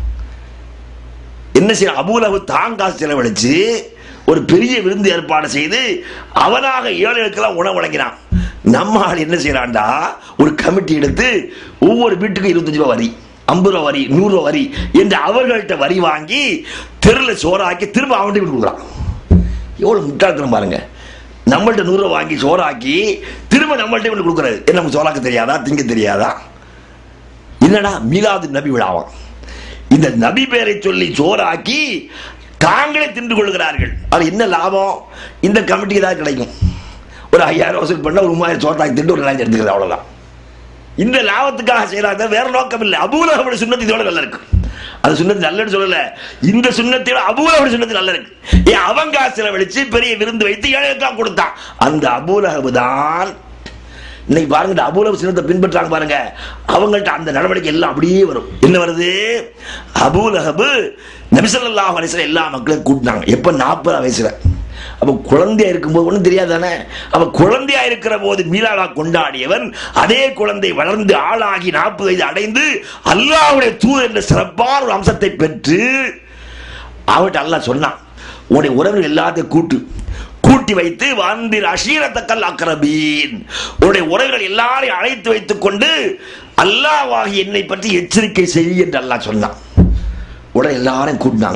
என்ன செய்ய? அபூ லஹப் தான் காசு செலவழிச்சு ஒரு பெரிய விருந்து ஏற்பாடு செய்து அவனாக ஏழைகளுக்கெல்லாம் உணவு வழங்கினான். நம்ம ஆள் என்ன செய்யறான்டா, ஒரு கமிட்டி எடுத்து ஒவ்வொரு வீட்டுக்கும் இருபத்தஞ்சு ரூபா வரி, ஐம்பது ரூபா வரி, நூறு ரூபா வரி என்று அவர்கள்ட்ட வரி வாங்கி தெருவில் சோறாக்கி திரும்ப அவன்கிட்ட கொடுக்குறான். எவ்வளவு முட்டாள்தனம் பாருங்க. நம்மள்ட்ட நூறு ரூபா வாங்கி சோறாக்கி திரும்ப நம்மள்ட்ட ஒன்று கொடுக்குறது. என்ன, நமக்கு சோறாக்க தெரியாதா, திங்க தெரியாதா? என்னடா மீலாது நபி விழாவாம். இந்த நபி பேரை சொல்லி சோறாக்கி தாங்களே தின்று கொள்கிறார்கள். அது என்ன லாபம்? இந்த கமிட்டிக்கு தான் கிடைக்கும். ஒரு ஐயாயிரம் வசூல் பண்ண ஒரு மூவாயிரம் சோறாக்கி திண்டு ஒரு நாளைக்கு எடுத்துக்கிறது, அவ்வளவுதான். இந்த லாபத்துக்காக செய்யறாங்க, வேற நோக்கம் இல்லை. அபூ லஹபுடைய சுன்னத்து இதோட நல்லா இருக்கு. அது சுன்னத்து நல்லன்னு சொல்லல, இந்த சுன்னத்தை அபூ லஹபுடைய சுன்னத்து நல்லா இருக்கு. ஏன் அவங்க செலவழிச்சு பெரிய விருந்து வைத்து ஏழைகளுக்கு கொடுத்தான். அந்த அபூ லஹப் தான் இன்னைக்கு பாருங்க, இந்த அபூ லஹப் சின்னத்தை பின்பற்றாங்க பாருங்க, அவங்கள்ட்ட அந்த நடவடிக்கை எல்லாம் அப்படியே வரும். என்ன வருது? அபூ லஹப் நபி ஸல்லல்லாஹு அலைஹி வஸல்லம் எல்லா மக்களையும் கூட்டினாங்க. எப்ப? நாற்பது வயசுல. அப்ப குழந்தையா இருக்கும்போது ஒன்றும் தெரியாதானே. அப்ப குழந்தையா இருக்கிற போது மீலாடா கொண்டாடியவன், அதே குழந்தை வளர்ந்து ஆளாகி நாற்பது வயது அடைந்து அல்லாஹ்வுடைய தூதர் என்ற சிறப்பான ஒரு அம்சத்தை பெற்று அவர்கிட்ட அல்லாஹ் சொன்னான், உன்னுடைய உறவுகள் எல்லாத்தையும் கூட்டு கூட்டி வைத்து வாந்திர் அஷீரத்தக்கல் அக்ரபீன், உன்னுடைய உறவுகள் எல்லாரையும் அழைத்து வைத்துக் கொண்டு அல்லாஹ்வாகி என்னை பற்றி எச்சரிக்கை செய் என்று அல்லாஹ் சொன்னான். உடனே எல்லாரையும் கூட்டினாங்க.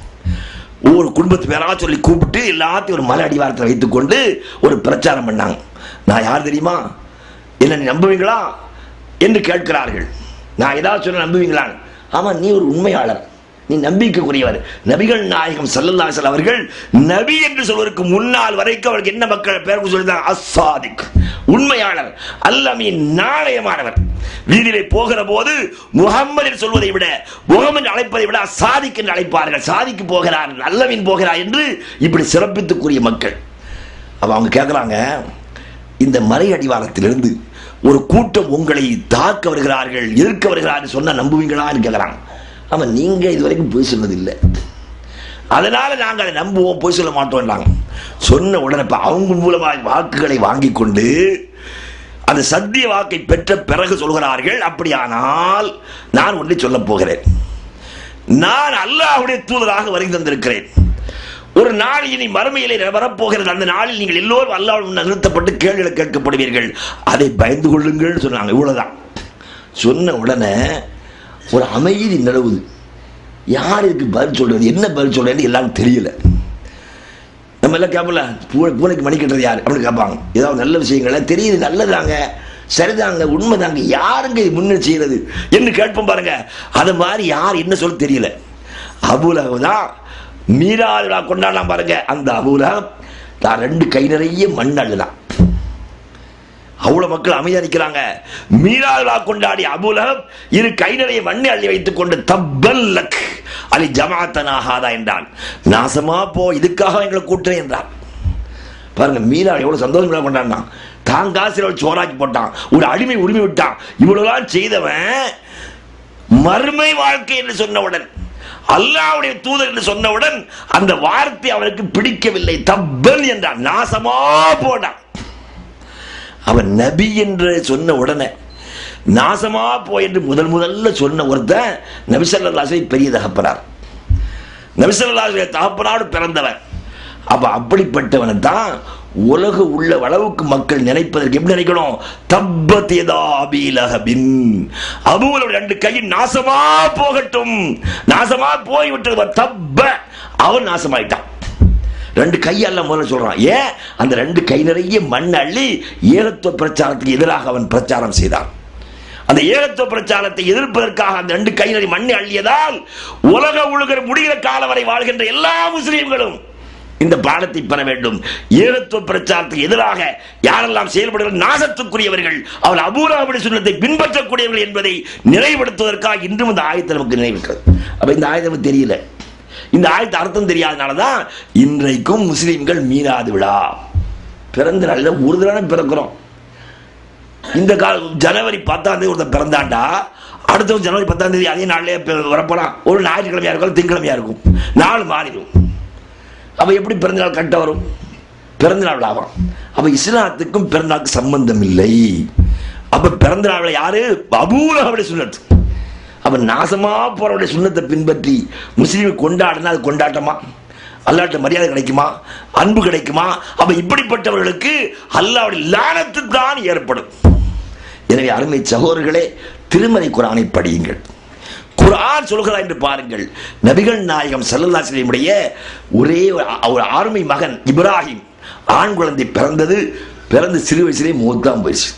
ஒவ்வொரு குடும்பத்து பேரா சொல்லி கூப்பிட்டு எல்லாத்தையும் ஒரு மலை அடிவாரத்தில் வைத்துக் கொண்டு ஒரு பிரச்சாரம் பண்ணாங்க. நான் யார் தெரியுமா? என்ன நீ நம்புவீங்களா என்று கேட்கிறார்கள். நான் ஏதாவது சொன்ன நம்புவீங்களா? ஆமா, நீ ஒரு உண்மையாளர், நீ நம்பிக்கைக்குரியவர். நபிகள் நாயகம் ஸல்லல்லாஹு அலைஹி வஸல்லம் அவர்கள் நபி என்று சொல்வதற்கு முன்னால் வரைக்கும் அவருக்கு என்ன மக்கள் பேருக்கு சொல்லிதான்? அஸ்ஸாதிக், உண்மையாளர், அல்லமீன், நாணயமானவர். வீதியிலே போகிற போது முஹம்மது என்று சொல்வதை விட, முஹம்மது அழைப்பதை விட சாதிக் என்று அழைப்பார்கள். சாதிக்கு போகிறார், அல்லமீன் போகிறார் என்று இப்படி சிறப்பித்துக்குரிய மக்கள். அப்ப அவங்க கேட்கிறாங்க, இந்த மலை அடிவாரத்திலிருந்து ஒரு கூட்டம் உங்களை தாக்க வருகிறார்கள், எதிர்க்க வருகிறார்கள் சொன்னா நம்புவீங்களான்னு கேட்கிறாங்க. ஆமா, நீங்க இதுவரைக்கும் போய் சொன்னதில்லை, அதனால நாங்கள் அதை நம்புவோம், போய் சொல்ல மாட்டோம். சொன்ன உடனே அவங்க மூலமாக வாக்குகளை வாங்கி கொண்டு அந்த சத்திய வாக்கை பெற்ற பிறகு சொல்கிறார்கள், அப்படியானால் நான் ஒன்றை சொல்ல போகிறேன். நான் அல்லாஹ்வுடைய தூதராக வருகை தந்திருக்கிறேன். ஒரு நாள் இனி மறுமையிலே வரப்போகிறது. அந்த நாளில் நீங்கள் எல்லோரும் அல்லாஹ்வுடன் நிறுத்தப்பட்டு கேள்விகளை கேட்கப்படுவீர்கள், அதை பயந்து கொள்ளுங்கள் சொன்னாங்க. இவ்வளவுதான். சொன்ன உடனே ஒரு அமைதி நிலவுது. யார் இதுக்கு பதில் சொல்றது, என்ன பதில் சொல்றது எல்லாரும் தெரியல. நம்ம எல்லாம் கேட்பல, பூனை பூனைக்கு மணி கட்டுறது யார் அப்படின்னு கேட்பாங்க. ஏதாவது நல்ல விஷயங்கள்லாம் தெரியுது, நல்லதாங்க, சரிதாங்க, உண்மைதாங்க, யாருங்க இது முன்னே செய்யறது என்று கேட்போம் பாருங்க. அது மாதிரி யார் என்ன சொல்ல தெரியல. அபூ லஹப் தான் மீராதுலா கொண்டாடலாம் பாருங்க. அந்த அபூ லஹப் தான் ரெண்டு கை நிறைய மண் அள்ளுதான். அவ்வளவு மக்கள் அமைதியா நிற்கிறாங்க. மீராதுலா கொண்டாடி அபூ லஹப் இரு கை நிறைய மண்ணை அள்ளி வைத்துக் கொண்டு தப்பல்லக் அலி ஜமாஅத்தனா ஹாதா என்றான். நாசமா போ, இதுக்காக எங்களை கூட்டுறேன் என்றான். பாருங்க, மீரா எவ்வளவு சந்தோஷமா கொண்டாடினான். தான் காசில் சோறாக்கி போட்டான், ஒரு அடிமை உரிமை விட்டான். இவ்வளவுதான் செய்தவன் மறுமை வாழ்க்கை என்று சொன்னவுடன், அல்லாஹ்வுடைய தூதர் என்று சொன்னவுடன் அந்த வார்த்தை அவனுக்கு பிடிக்கவில்லை. தப்பல் என்றான், நாசமா போனான். அவன் நபி என்று சொன்ன உடனே நாசமா போ என்று முதல் முதல்ல சொன்ன ஒருத்தன் நபி ஸல்லல்லாஹு அலைஹி வஸல்லம் பெரிய தகப்பனார். நபி ஸல்லல்லாஹு அலைஹி வஸல்லம் தகப்பனாரோடு பிறந்தவன். அப்ப அப்படிப்பட்டவனை தான் உலக உள்ள அளவுக்கு மக்கள் நினைப்பதற்கு எப்படி நினைக்கணும்? தப்பத் யதா அபீ லஹபின், அபூ லஹப் ரெண்டு கையும் நாசமா போகட்டும், நாசமா போய் விட்டது. தப்ப, அவன் நாசமாயிட்டான். ரெண்டு கையல்ல முதல்ல சொல்றான். ஏன்? அந்த ரெண்டு கை நிறைய மண் அள்ளி ஏகத்துவ பிரச்சாரத்துக்கு எதிராக அவன் பிரச்சாரம் செய்தான். அந்த ஏகத்துவ பிரச்சாரத்தை எதிர்ப்பதற்காக அந்த ரெண்டு கை நிறைய மண்ணை அள்ளியதால் உலக உலக முடிகிற காலம் வரை வாழ்கின்ற எல்லா முஸ்லிம்களும் இந்த பாடத்தை பெற வேண்டும். ஏகத்துவ பிரச்சாரத்துக்கு எதிராக யாரெல்லாம் செயல்படுகிற நாசத்துக்குரியவர்கள், அவள் அபூ லஹப் சுன்னத்தை பின்பற்றக்கூடியவர்கள் என்பதை நிறைவுபடுத்துவதற்காக இன்றும் இந்த ஆயத்தை நமக்கு நினைவிருக்கிறது. அப்ப இந்த ஆயத்தை நமக்கு தெரியல, இந்த ஆயத்து அர்த்தம் தெரியாதனாலதான் இன்றைக்கும் முஸ்லிம்கள் மீலாது விழா பிறந்த நாளில் ஒரு தடவை பிறக்கிறோம். இந்த கால ஜனவரி பத்தாம் தேதி ஒருத்தர் பிறந்தாண்டா, அடுத்த ஜனவரி பத்தாம் தேதி அதே நாளிலே வரப்போலாம். ஒரு ஞாயிற்றுக்கிழமையா இருக்கும், திங்கக்கிழமையா இருக்கும், நாள் மாறிடும். அப்ப எப்படி பிறந்த நாள் கட்ட வரும்? பிறந்த நாள் விழாவாம். அப்ப இஸ்லாத்துக்கும் பிறந்த நாளுக்கு சம்பந்தம் இல்லை. அப்ப பிறந்த நாள் யாரு? அபூ லஹப் சுன்னத். அப்ப நாசமா போறவருடைய சுன்னத்தை பின்பற்றி முஸ்லீம் கொண்டாடினா அது கொண்டாட்டமா? அல்லாஹ்ட்ட மரியாதை கிடைக்குமா? அன்பு கிடைக்குமா? அப்ப இப்படிப்பட்டவர்களுக்கு அல்லாஹ்வுடைய லானத்து தான் ஏற்படும். எனவே அருமை சகோதரர்களே, திருமறை குர்ஆனை படியுங்கள். குர்ஆன் சொல்கிறார் என்று பாருங்கள். நபிகள் நாயகம் ஸல்லல்லாஹு அலைஹி வஸல்லம் உடைய ஒரே ஒரு ஆர்மை மகன் இப்ராஹிம் ஆண் குழந்தை பிறந்தது. பிறந்து சிறு வயசிலே மூத்தா போயிடுச்சு.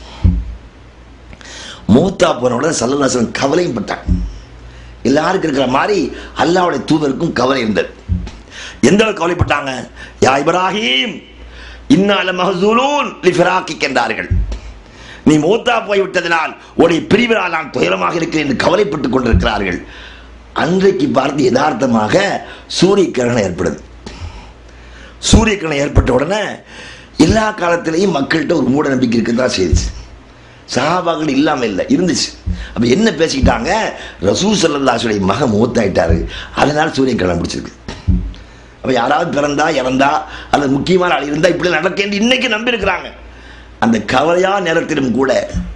மூத்தா போனவுடன் ஸல்லல்லாஹு அலைஹி வஸல்லம் கவலையும் பட்டாங்க. எல்லாருக்கும் இருக்கிற மாதிரி அல்லாஹ்வுடைய தூதருக்கும் கவலை இருந்தது. எந்த அளவுக்கு கவலைப்பட்டாங்க? யா இப்ராஹிம் இன்னா லமஹ்ஸூலூன் லிஃபிராகிக் என்றார்கள். நீ மூத்தா போய்விட்டதனால் உடைய பிரிவினால் நான் துயரமாக இருக்கிறேன் என்று கவலைப்பட்டுக் கொண்டிருக்கிறார்கள். அன்றைக்கு பார்த்து யதார்த்தமாக சூரிய கிரகணம் ஏற்படுது. சூரிய கிரகணம் ஏற்பட்ட உடனே எல்லா காலத்திலையும் மக்கள்கிட்ட ஒரு மூட நம்பிக்கை இருக்குதான் செய்யுது. சஹாபாக்கள் இல்லாம இல்லை, இருந்துச்சு. அப்ப என்ன பேசிக்கிட்டாங்க, ரசூல் ஸல்லல்லாஹு அலைஹி வஸல்லம் மகன் மூத்தாயிட்டாரு, அதனால சூரியன் கிழமை பிடிச்சிருக்கு. அப்ப யாராவது பிறந்தா இறந்தா அல்லது முக்கியமான ஆள் இருந்தா இப்படி நடக்க இன்னைக்கு நம்பி இருக்கிறாங்க. அந்த கவலையா நேரத்திலும் கூட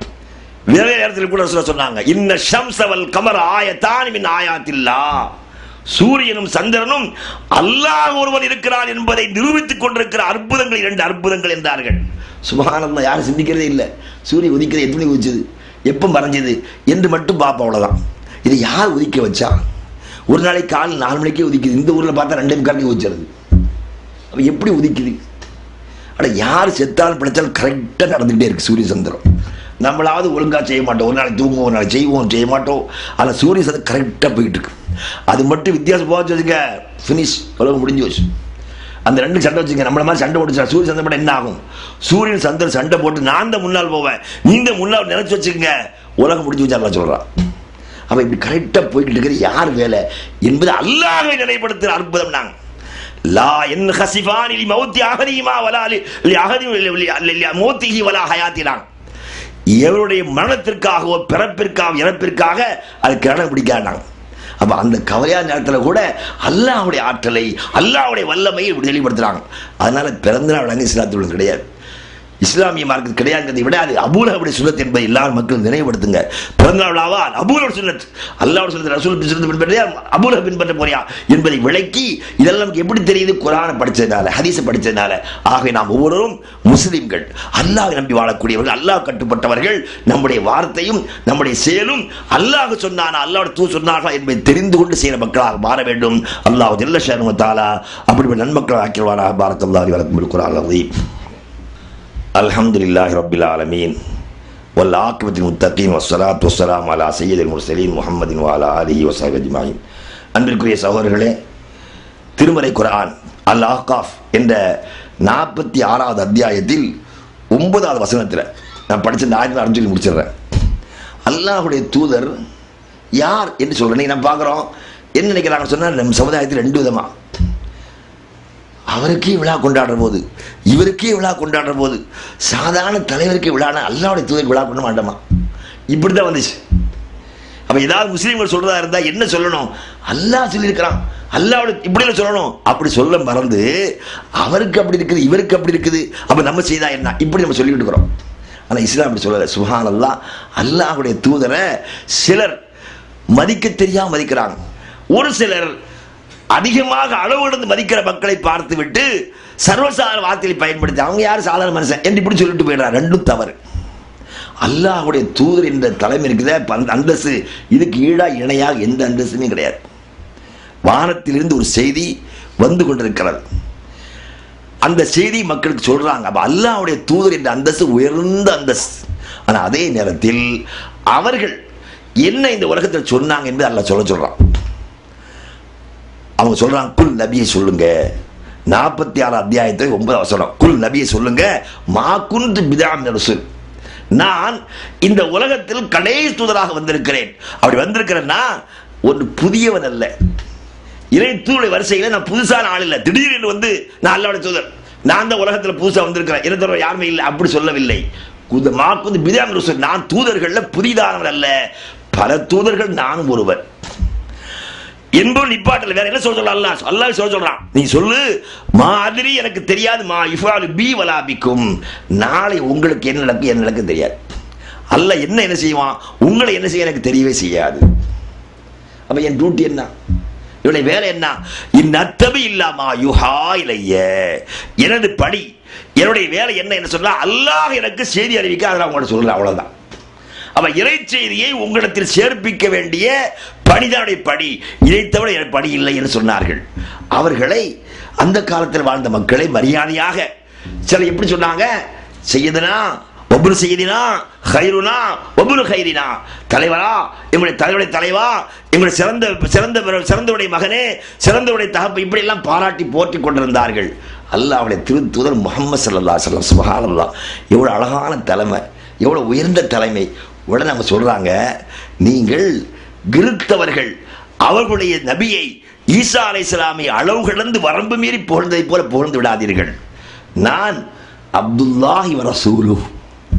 வேற நேரத்தில் கூட சொன்னாங்க, இன்ன ஷம்ஸ வல் கமர ஆயத்தான் மின் ஆயாத்தில்லாஹ், சூரியனும் சந்திரனும் அல்லாஹ் ஒருவன் இருக்கிறான் என்பதை நிரூபித்துக் கொண்டிருக்கிற அற்புதங்கள், இரண்டு அற்புதங்கள் என்றார்கள். சுப்ஹானல்லாஹ், யாரும் சிந்திக்கிறதே இல்லை. சூரியன் உதிக்கிறது எப்படி உதிச்சது, எப்போ மறைஞ்சது என்று மட்டும் பார்ப்போம், அவ்வளவுதான். இதை யார் உதிக்க வச்சா? ஒரு நாளைக்கு காலை நாலு மணிக்கே உதிக்குது, இந்த ஊரில் பார்த்தா ரெண்டே முக்காலுக்கு உதிச்சிருது. அப்போ எப்படி உதிக்குது? ஆனால் யார் செத்தாலும் பிழைச்சாலும் கரெக்டாக நடந்துகிட்டே இருக்கு சூரிய சந்திரம். நம்மளாவது ஒழுங்காக செய்ய மாட்டோம், ஒரு நாளைக்கு தூங்குவோம், ஒரு நாளைக்கு செய்வோம், செய்ய மாட்டோம். ஆனால் சூரிய சந்திரம் கரெக்டாக போயிட்டு இருக்கு. அது மட்டும் வித்தியாசம் போச்சு வச்சுங்க, ஃபினிஷ், உலகம் முடிஞ்சு வச்சு. அந்த ரெண்டு சண்டை வச்சுங்க, நம்மள மாதிரி சண்டை போட்டு சூரிய சந்திரம் என்ன ஆகும்? சூரியன் சந்திரன் சண்டை போட்டு நான் தான் முன்னால் போவேன், நீங்க முன்னால் நினைச்சு வச்சுக்கோங்க, உலகம் முடிஞ்சு வச்சு சொல்றான். அப்ப இப்படி கரெக்டா போய்கிட்டு இருக்கிறது யார் வேலை என்பது அல்லாஹ்வை நினைப்படுத்துற அற்புதம். நாங்க லா என் ஹசிஃபானி லி மௌத்தி அஹதிமா வலா லி அஹதி லி மௌத்திஹி வலா ஹயாத்தினா, எவருடைய மரணத்திற்காகவோ பிறப்பிற்காக இறப்பிற்காக அது கிரணம் பிடிக்காண்டாங்க. அப்ப அந்த கவலையான நேரத்தில் கூட அல்லாஹ்வுடைய ஆற்றலை, அல்லாஹ்வுடைய வல்லமையை வெளிப்படுத்துறாங்க. அதனால பிறந்த நாள் வழங்க இஸ்லாத்தில் கிடையாது, இஸ்லாமிய மார்க்கம் கிடையாதுங்கிறதை விட அது அபூலஹபுடைய சுன்னத் என்பதை எல்லாரும் மக்கள் நினைவுபடுத்துங்க. பிறந்தநாள் விழாவா அபூலஹப் சுன்னத், அல்லாஹ்வுடைய சுன்னத், ரசூல் சுன்னத் பின்பற்றியா அபூலஹப் பின்பற்ற போறியா என்பதை விளக்கி, இதெல்லாம் நமக்கு எப்படி தெரியுது? குர்ஆனை படிச்சதுனால, ஹதீஸை படிச்சதுனால. ஆகவே நாம் ஒவ்வொருவரும் முஸ்லிம்கள், அல்லாஹ்வை நம்பி வாழக்கூடியவர்கள், அல்லாஹ் கட்டுப்பட்டவர்கள். நம்முடைய வார்த்தையும் நம்முடைய செயலும் அல்லாஹ் சொன்னானா, அல்லாஹ்வுடைய தூதர் சொன்னார்களா என்பதை தெரிந்து கொண்டு செய்கிற மக்களாக மாற வேண்டும். அல்லாஹ் ஜல்ல ஷஅனுஹு வ தஆலா அப்படிப்பட்ட நன்மக்கள் ஆக்கிடுவாராக. பாரக்கல்லாஹு லி வ லக்கும் பில் குர்ஆனில் அஸீம். அல்ஹம்துலில்லாஹி ரப்பில் ஆலமீன் வல் ஆகிபத்துல் முத்தகீன் வஸ்ஸலாத்து வஸ்ஸலாமு அலா சய்யிதில் முர்ஸலீன் முஹம்மதின் வ அலா ஆலிஹி வஸஹ்பிஹி அஜ்மஈன். அன்பிற்குரிய சகோதரர்களே, திருமறை குர்ஆன் அல் அஹ்காஃப் என்ற நாற்பத்தி ஆறாவது அத்தியாயத்தில் ஒன்பதாவது வசனத்தில் நான் படித்த இந்த ஆயத்தை அறிஞ்சு முடிச்சிடுறேன். அல்லாஹ்வுடைய தூதர் யார் என்று சொல்றேன். நம்ம பார்க்குறோம், என்ன நினைக்கிறாங்க சொன்னால், நம்ம சமுதாயத்தில் ரெண்டு விதமா, அவருக்கே விழா கொண்டாடுற போது, இவருக்கே விழா கொண்டாடுற போது, சாதாரண தலைவருக்கே விழானா அல்லாஹ்வுடைய தூதர் விழா பண்ண மாட்டோமா? இப்படிதான் வந்துச்சு. அப்ப ஏதாவது முஸ்லீம்கள் சொல்றதா இருந்தா என்ன சொல்லணும்? அல்லாஹ் சொல்லியிருக்கிறான், அல்லாஹ்வுடைய இப்படி சொல்லணும். அப்படி சொல்ல மறந்து அவருக்கு அப்படி இருக்குது, இவருக்கு அப்படி இருக்குது, அப்ப நம்ம செய்தா என்ன, இப்படி நம்ம சொல்லிட்டு இருக்கிறோம். ஆனா இஸ்லாம் அப்படி சொல்லல. சுப்ஹானல்லாஹ், அல்லாஹ்வுடைய தூதரை சிலர் மதிக்க தெரியாம மதிக்கிறாங்க. ஒரு சிலர் அதிகமாக அளவுடன் மதிக்கிற மக்களை பார்த்து விட்டு சர்வசாதாரண வார்த்தையை பயன்படுத்தி அவங்க யாரும் சாதாரண மனுஷன் என்று இப்படி சொல்லிட்டு போயிடுறாங்க. ரெண்டும் தவறு. அல்லாஹ்வுடைய தூதர் என்ற தலைமை இருக்குதே, அந்தஸ்து, இதுக்கு ஈடா இணையாக எந்த அந்தஸ்துமே கிடையாது. வானத்திலிருந்து ஒரு செய்தி வந்து கொண்டிருக்கிறது, அந்த செய்தி மக்களுக்கு சொல்றாங்க. அப்ப அல்லாஹ்வுடைய தூதர் என்ற அந்தஸ்து உயர்ந்த அந்தஸ்து. ஆனா அதே நேரத்தில் அவர்கள் என்ன இந்த உலகத்தில் சொன்னாங்க என்று அல்லாஹ் சொல்ல சொல்றான். அவங்க சொல்றாங்க, குல் நபியை சொல்லுங்க. நாற்பத்தி ஆறு அத்தியாயத்தை ஒன்பதாவது வசனம், குல் நபியை சொல்லுங்க, மா குன்து பிதாம் ரசூல், நான் இந்த உலகத்தில் கடைசி தூதராக வந்திருக்கிறேன். அப்படி வந்திருக்கிறேன்னா ஒரு புதியவன் அல்ல, இறை தூதருடைய வரிசையில நான் புதுசான ஆள் இல்லை. திடீர்னு வந்து நான் அல்லாஹ்வுடைய தூதர், நான் தான் உலகத்தில் புதுசாக வந்திருக்கிறேன், இறை தூதர் யாருமே இல்லை, அப்படி சொல்லவில்லை. மா குன்து பிதாம் ரசூல், நான் தூதர்கள் புதிதானவர் அல்ல, பல தூதர்கள் நானும் ஒருவர் என்பது நிப்பாட்டல. வேற என்ன சொல்ல சொல்ல அல்லாஹ் அல்லாஹ் சொல்ல சொல்றான், நீ சொல்லு, மா அதிரி, எனக்கு தெரியாது, மா இஃபாலு பி வலா பிக்கும், நாளை உங்களுக்கு என்ன நடக்கும் என்ன நடக்கும் தெரியாது. அல்லாஹ் என்ன என்ன செய்வான், உங்களை என்ன செய்ய எனக்கு தெரியவே செய்யாது. அப்ப என் டியூட்டி என்ன, இவனுடைய வேலை என்ன? இந்நத்தபி இல்லாமா யுஹா இலைய, எனது படி, என்னுடைய வேலை என்ன என்ன சொன்னா, அல்லாஹ் எனக்கு செய்தி அறிவிக்க, அதை உங்கள்ட்ட சொல்றேன், அவ்வளவுதான். அவ இறை செய்தியை உங்களிடத்தில் சேர்ப்பிக்க வேண்டிய பணிதானுடைய படி, இதை தவிர என் பணி இல்லை என்று சொன்னார்கள். அவர்களை அந்த காலத்தில் வாழ்ந்த மக்களை மரியாதையாக சில எப்படி சொன்னாங்க, செய்யதுனா ஒவ்வொரு செய்தினா ஹைருனா ஒவ்வொரு ஹைரினா, தலைவரா, எங்களுடைய தலைவருடைய தலைவா, எங்களுடைய சிறந்த சிறந்த சிறந்தவுடைய மகனே, சிறந்தவுடைய தகப்பு, இப்படி எல்லாம் பாராட்டி போற்றி கொண்டிருந்தார்கள். அல்லாஹ்வுடைய திருத்தூதர் முஹம்மது ஸல்லல்லாஹு அலைஹி வஸல்லம், சுப்ஹானல்லாஹ், எவ்வளவு அழகான தலைமை, எவ்வளவு உயர்ந்த தலைமை. உடனே அவங்க சொல்றாங்க, நீங்கள் கிறித்தவர்கள் அவர்களுடைய நபியை ஈசா அலைஹிஸ்ஸலாமை அளவு கடந்து வரம்பு மீறி புகழ்ந்ததை போல புகழ்ந்து விடாதீர்கள். நான் அப்துல்லாஹி வ ரசூலுஹு,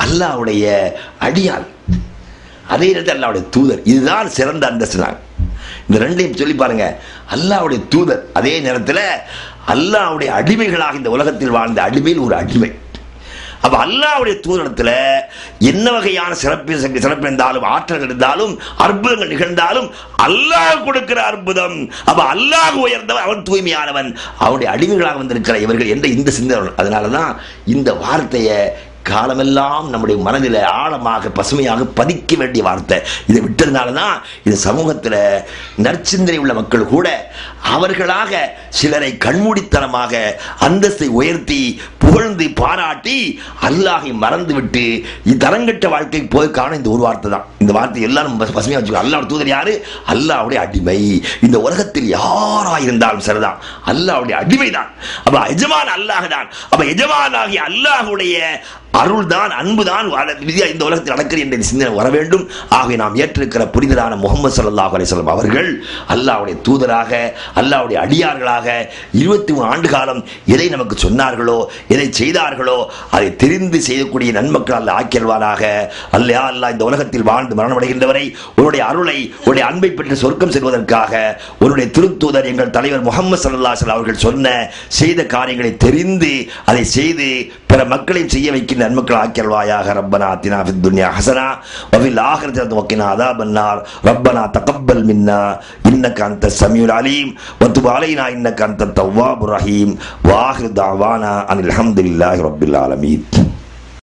அல்லாஹ்வுடைய அடியாள், அதே நேரத்தில் அல்லாஹ்வுடைய தூதர். இதுதான் சிறந்த அந்தஸ்து. இந்த ரெண்டையும் சொல்லி பாருங்க. அல்லாஹ்வுடைய தூதர், அதே நேரத்தில் அல்லாஹ்வுடைய அடிமைகளாக இந்த உலகத்தில் வாழ்ந்த அடிமையில் ஒரு அடிமை. அப்ப அல்லாஹ்வுடைய தூதரத்தில் என்ன வகையான சிறப்பு சிறப்பு இருந்தாலும், ஆற்றல் இருந்தாலும், அற்புதங்கள் நிகழ்ந்தாலும் அல்லாஹ் கொடுக்கிற அற்புதம். அப்ப அல்லாஹ் உயர்ந்தவன், அவன் தூய்மையானவன், அவனுடைய அடிமைகளாக வந்திருக்கிற இவர்கள் என்ற இந்த சிந்தனை. அதனாலதான் இந்த வார்த்தையை காலமெல்லாம் நம்முடைய மனதில் ஆழமாக பசுமையாக பதிக்க வேண்டிய வார்த்தை. இதை விட்டதுனால தான் இந்த சமூகத்தில் நற்சிந்தனை உள்ள மக்கள் கூட அவர்களாக சிலரை கண்மூடித்தனமாக அந்தஸ்தை உயர்த்தி புகழ்ந்து பாராட்டி அல்லாஹை மறந்துவிட்டு தரங்கட்ட வாழ்க்கை போய் காண இந்த ஒரு வார்த்தை தான். இந்த வார்த்தை எல்லாரும் பசுமையாக வச்சுக்கோ. அல்லாஹ்வுடைய தூதர் யாரு? அல்லாஹ்வுடைய அடிமை. இந்த உலகத்தில் யாராயிருந்தாலும் சரிதான், அல்லாஹ்வுடைய அடிமை தான். அப்ப எஜமான் அல்லாஹ் தான். அப்ப எஜமானாகிய அல்லாஹ்வுடைய அருள் தான், அன்பு தான் இந்த உலகத்தில் நடக்கிறது என்ற சிந்தனை வர வேண்டும். ஆகவே நாம் ஏற்றிருக்கிற புனிதரான முஹம்மது ஸல்லல்லாஹு அலைஹி வஸல்லம் அவர்கள் அல்லாஹ்வுடைய தூதராக, அல்லாஹ்வுடைய அடியார்களாக இருபத்தி மூணு ஆண்டு காலம் எதை நமக்கு சொன்னார்களோ, எதை செய்தார்களோ அதை தெரிந்து செய்யக்கூடிய நன்மக்கள் அல்ல ஆக்கியல்வானாக. அல்லா அல்லாஹ் இந்த உலகத்தில் வாழ்ந்து மரணமடைகின்றவரை உன்னுடைய அருளை, உன்னுடைய அன்பை பெற்று சொர்க்கம் செல்வதற்காக உன்னுடைய திருத்தூதர் எங்கள் தலைவர் முஹம்மது ஸல்லல்லாஹு அலைஹி வஸல்லம் அவர்கள் சொன்ன செய்த காரியங்களை தெரிந்து அதை செய்து பிற மக்களையும் செய்ய வைக்கின்ற நன்மக்கள் ஆக்கியல்வாயாக. ரப்பனா ஆத்தினா ஃபித் துன்யா ஹஸனா வ ஃபில் ஆখিরাতি வக்கினா அஸாபன்னார். ரப்பனா தகப்பல் மின்னா இன்னக அன்தஸ் ஸமீஉல் அலீம் வ துப் அலைனா இன்னக அன்தத் தவ்வாபுர் ரஹீம். வ ஆகிரு தஅவானா அனில் ஹம்துலில்லாஹி ரப்பில் ஆலமீன்.